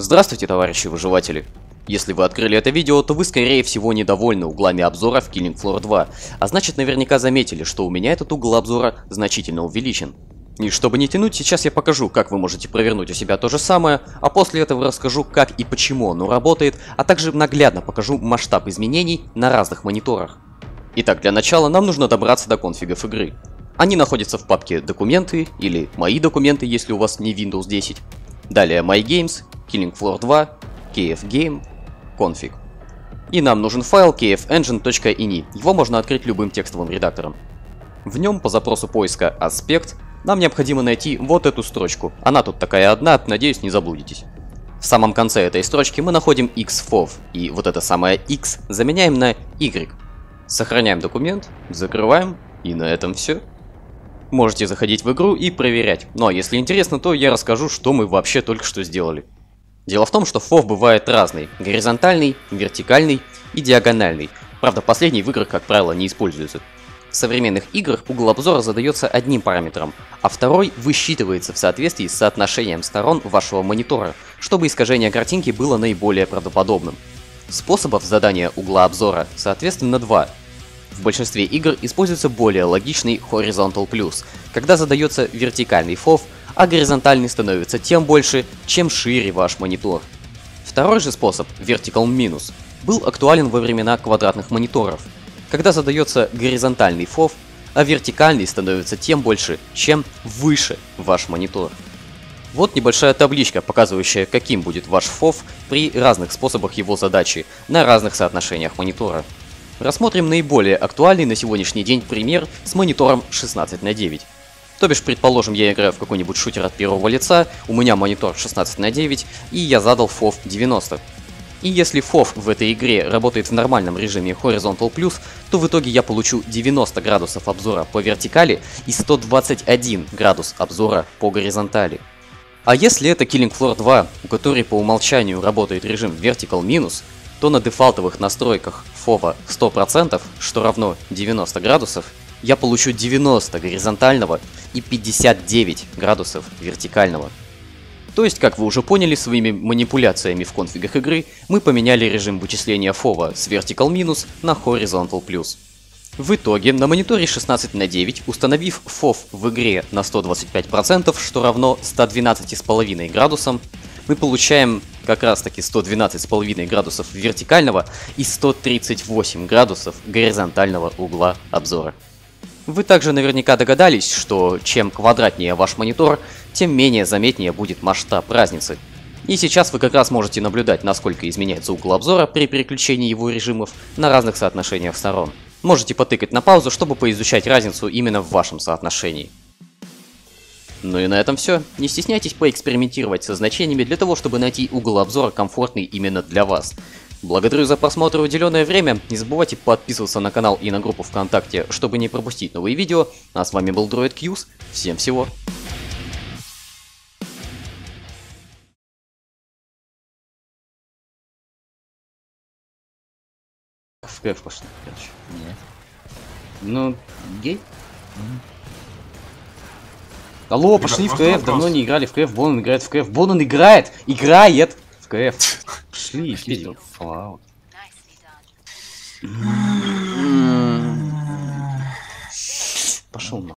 Здравствуйте, товарищи выживатели! Если вы открыли это видео, то вы скорее всего недовольны углами обзора в Killing Floor 2, а значит наверняка заметили, что у меня этот угол обзора значительно увеличен. И чтобы не тянуть, сейчас я покажу, как вы можете провернуть у себя то же самое, а после этого расскажу, как и почему оно работает, а также наглядно покажу масштаб изменений на разных мониторах. Итак, для начала нам нужно добраться до конфигов игры. Они находятся в папке «Документы» или «Мои документы», если у вас не Windows 10. Далее «My Games», Killing Floor 2, KF Game, config. И нам нужен файл kfengine.ini, его можно открыть любым текстовым редактором. В нем по запросу поиска «Аспект» нам необходимо найти вот эту строчку. Она тут такая одна, надеюсь, не заблудитесь. В самом конце этой строчки мы находим xfov, и вот это самое x заменяем на y. Сохраняем документ, закрываем, и на этом все. Можете заходить в игру и проверять, но если интересно, то я расскажу, что мы вообще только что сделали. Дело в том, что FOV бывает разный – горизонтальный, вертикальный и диагональный. Правда, последний в играх, как правило, не используется. В современных играх угол обзора задается одним параметром, а второй высчитывается в соответствии с соотношением сторон вашего монитора, чтобы искажение картинки было наиболее правдоподобным. Способов задания угла обзора, соответственно, два. В большинстве игр используется более логичный Horizontal Plus, когда задается вертикальный FOV, а горизонтальный становится тем больше, чем шире ваш монитор. Второй же способ, Vertical Minus, был актуален во времена квадратных мониторов, когда задается горизонтальный FOV, а вертикальный становится тем больше, чем выше ваш монитор. Вот небольшая табличка, показывающая, каким будет ваш FOV при разных способах его задачи на разных соотношениях монитора. Рассмотрим наиболее актуальный на сегодняшний день пример с монитором 16:9. То бишь, предположим, я играю в какой-нибудь шутер от первого лица, у меня монитор 16:9, и я задал FOV 90. И если FOV в этой игре работает в нормальном режиме Horizontal Plus, то в итоге я получу 90 градусов обзора по вертикали и 121 градус обзора по горизонтали. А если это Killing Floor 2, у которой по умолчанию работает режим Vertical Minus, то на дефолтовых настройках FOV 100%, что равно 90 градусов, я получу 90 горизонтального и 59 градусов вертикального. То есть, как вы уже поняли, своими манипуляциями в конфигах игры мы поменяли режим вычисления FOV с Vertical Minus на Horizontal Plus. В итоге, на мониторе 16:9, установив FOV в игре на 125%, что равно 112,5 градусам, мы получаем как раз таки 112,5 градусов вертикального и 138 градусов горизонтального угла обзора. Вы также наверняка догадались, что чем квадратнее ваш монитор, тем менее заметнее будет масштаб разницы. И сейчас вы как раз можете наблюдать, насколько изменяется угол обзора при переключении его режимов на разных соотношениях сторон. Можете потыкать на паузу, чтобы поизучать разницу именно в вашем соотношении. Ну и на этом все. Не стесняйтесь поэкспериментировать со значениями для того, чтобы найти угол обзора комфортный именно для вас. Благодарю за просмотр и уделенное время. Не забывайте подписываться на канал и на группу ВКонтакте, чтобы не пропустить новые видео. А с вами был Droid Q's. Всем всего. В КФ пошли, короче. Нет. Ну, гей? Алло, пошли в КФ, давно не играли в КФ, Бонан играет в КФ, Бонан играет в КФ. Пошли, пиздец, Fallout. Пошел на.